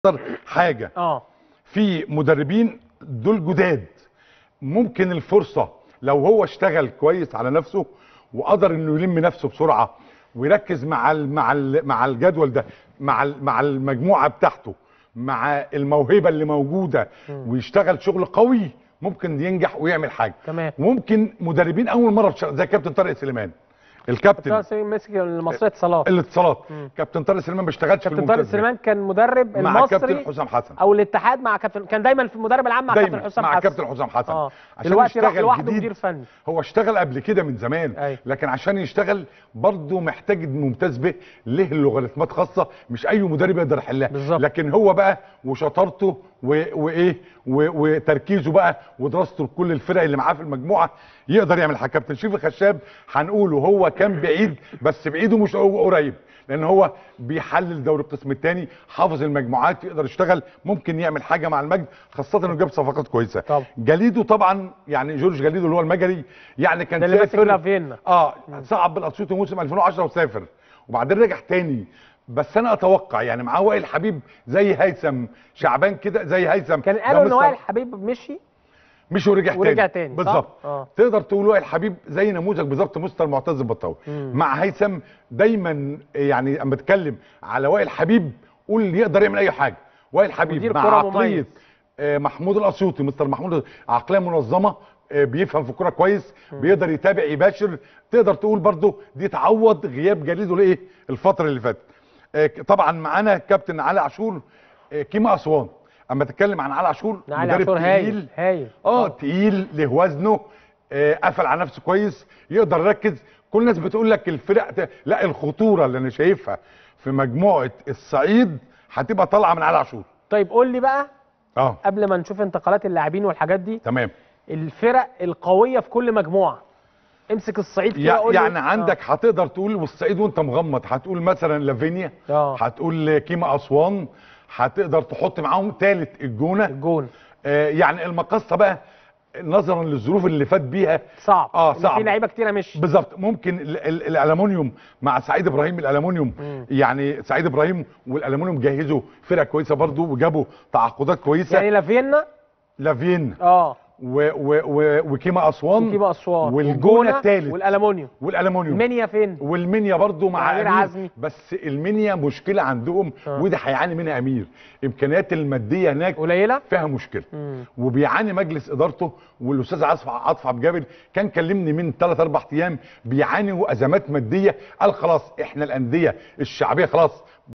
حاجه في مدربين دول جداد، ممكن الفرصه لو هو اشتغل كويس على نفسه وقدر انه يلم نفسه بسرعه ويركز مع الجدول ده، مع المجموعه بتاعته، مع الموهبه اللي موجوده، ويشتغل شغل قوي، ممكن ينجح ويعمل حاجه. تمام. وممكن مدربين اول مره زي كابتن طارق سليمان، الكابتن ماسك المصرية اتصالات. كابتن طارق سليمان ما اشتغلش في الممتاز. كابتن طارق سليمان كان مدرب مع المصري كابتن حسام حسن او الاتحاد مع كابتن، كان دايما في المدرب العام مع كابتن حسام حسن. مع كابتن حسام حسن. عشان دلوقتي راح لوحده مدير فني. هو اشتغل قبل كده من زمان. لكن عشان يشتغل برضه محتاج ممتاز به، له لوغاريتمات خاصه مش اي مدرب يقدر يحلها. لكن هو بقى وشطارته وتركيزه بقى ودراسته لكل الفرق اللي معاه في المجموعه يقدر يعمل حاجه. كابتن شريف الخشاب هنقوله هو كان بعيد، بس بعيده مش قريب، لان هو بيحلل دوري القسم الثاني، حافظ المجموعات، يقدر يشتغل، ممكن يعمل حاجه مع المجد، خاصه انه جاب صفقات كويسه. جليدو طبعا، يعني جورج جليدو اللي هو المجري، يعني كان اللي ماسك لافينا صعب بالاسيوطي موسم 2010 وسافر وبعدين رجع تاني. بس انا اتوقع يعني معاه وائل حبيب زي هيثم شعبان كده، زي هيثم كان قالوا ان وائل حبيب مشي ورجع تاني بالظبط. تقدر تقول وائل حبيب زي نموذج بالظبط مستر معتز البطاوي مع هيثم. دايما يعني اما اتكلم على وائل حبيب قول يقدر يعمل اي حاجه. وائل حبيب مع عقليه محمود الاسيوطي، مستر محمود، عقليه منظمه، بيفهم في الكوره كويس، بيقدر يتابع يباشر. تقدر تقول برضو دي تعوض غياب جليده لايه الفتره اللي فاتت. طبعا معانا كابتن علي عاشور، كيما اسوان. اما تتكلم عن علي عاشور، مدرب تقيل تقيل، له وزنه، قفل على نفسه كويس، يقدر يركز. كل الناس بتقول لك الفرق، لا، الخطوره اللي انا شايفها في مجموعه الصعيد هتبقى طالعه من علي عاشور. طيب قول لي بقى قبل ما نشوف انتقالات اللاعبين والحاجات دي، تمام، الفرق القويه في كل مجموعه. امسك الصعيد كده قول يعني عندك هتقدر تقول والصعيد وانت مغمض، هتقول مثلا لافينيا، هتقول كيما اسوان، هتقدر تحط معاهم ثالث الجونه. يعني المقصه بقى نظرا للظروف اللي فات بيها صعب. في لعيبه كتيره مش بالظبط. ممكن الالومنيوم مع سعيد ابراهيم، الالومنيوم يعني سعيد ابراهيم والالومنيوم جهزوا فرقه كويسه برضو وجابوا تعاقدات كويسه. يعني لافينا وكيما اسوان والجونه الثالث والالومنيوم. المنيا فين؟ والمنيا برضو مع امير عزمي. بس المنيا مشكله عندهم ودي هيعاني منها امير، امكانيات الماديه هناك قليله، فيها مشكله. وبيعاني مجلس ادارته. والاستاذ عاطف عبد الجابر كان كلمني من 3-4 ايام، بيعانوا ازمات ماديه. قال خلاص احنا الانديه الشعبيه خلاص